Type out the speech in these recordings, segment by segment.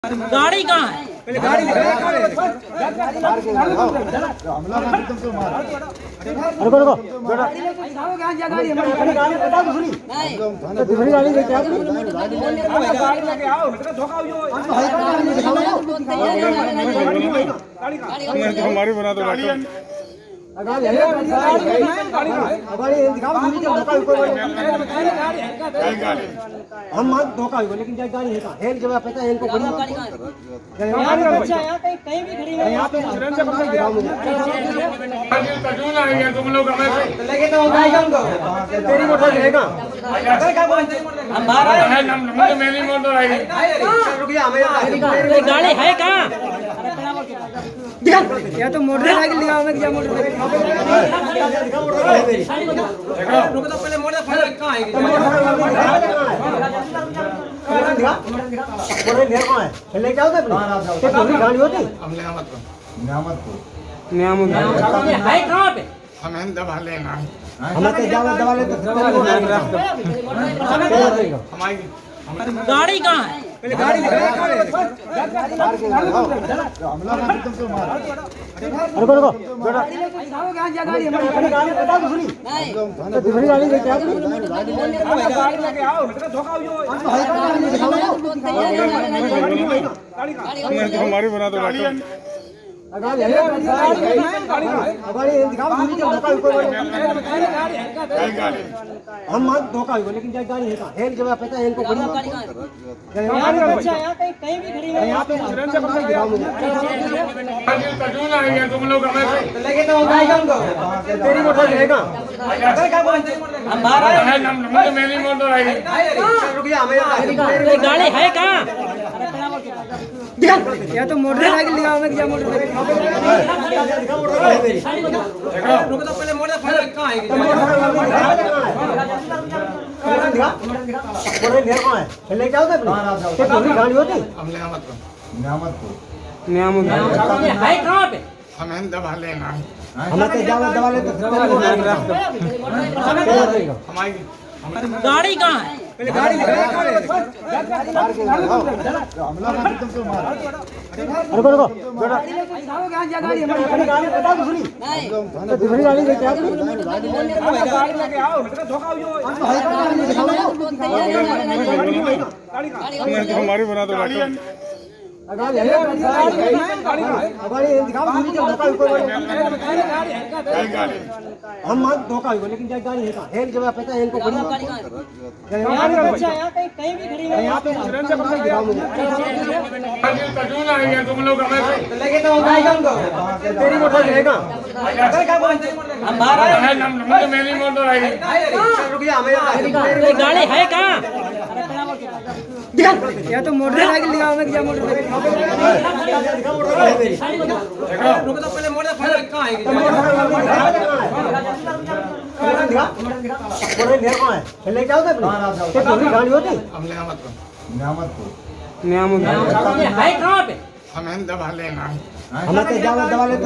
गाड़ी कहाँ है? गाड़ी रुको रुको दूसरी गाड़ी लेके आओ। हमारी बना दो गाड़ी हम मान धोखा हुआ लेकिन गाड़ी है हेल जगह पे था हेल को बड़ी कहीं भी खड़ी है यहाँ पे तुम लोग हमें लेके तो तेरी मोटर रहेगा हम बाहर आए है मेरी मोटर आई रुकिए हमें गाड़ी है कहाँ? या तो मोटरसाइकिल दिखाओ मैं क्या मोटरसाइकिल रुको तो पहले मोटरसाइकिल कहाँ है? ले जाओ गाड़ी होती हम है कहाँ पे? हमें दबा लेना है हमें तो दवा ले हमारी गाड़ी कहाँ है? गाड़ी रुको रुको दूसरी गाड़ी लेके आओ। हमारी बना दो गाड़ी हम मान धोखा हुआ लेकिन गाड़ी है हेल जगह पे था हेल को बड़ी कहीं भी खड़ी है यहाँ पे तुम लोग हमें लेके तो तेरी मोटर रहेगा हम बाहर आए है मेरी मोटर आई रुकिए हमें गाड़ी है कहाँ? या तो मोटरसाइकिल दिखाओ मैं क्या मोटरसाइकिल रुको तो पहले मोटरसाइकिल कहाँ है? ले जाओ गाड़ी होती हम है कहाँ पे? हमें दबा लेना है हमें तो दवा ले हमारी गाड़ी कहाँ है? गाड़ी रुको रुको दूसरी गाड़ी लेके आओ। हमारी बना दो गाड़ी हम मान धोखा हुआ लेकिन गाड़ी है हेल जगह पे था हेल को बड़ी कहीं भी खड़ी है यहाँ पे तुम लोग हमें लेके तो तेरी मोटर रहेगा हम बाहर आए है मेरी मोटर आई रुकिए हमें गाड़ी है कहाँ? या तो मोटरसाइकिल दिखाओ मैं क्या मोटरसाइकिल रुको तो पहले मोटरसाइकिल कहाँ है? ले जाओ गाड़ी होती हम है कहाँ पे? हमें दबा लेना है हमें तो दवा ले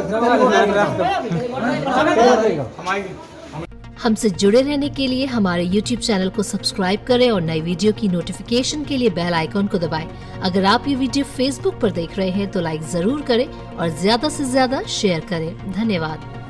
हमारी हमसे जुड़े रहने के लिए हमारे YouTube चैनल को सब्सक्राइब करें और नई वीडियो की नोटिफिकेशन के लिए बेल आइकॉन को दबाएं। अगर आप ये वीडियो Facebook पर देख रहे हैं तो लाइक जरूर करें और ज्यादा से ज्यादा शेयर करें। धन्यवाद।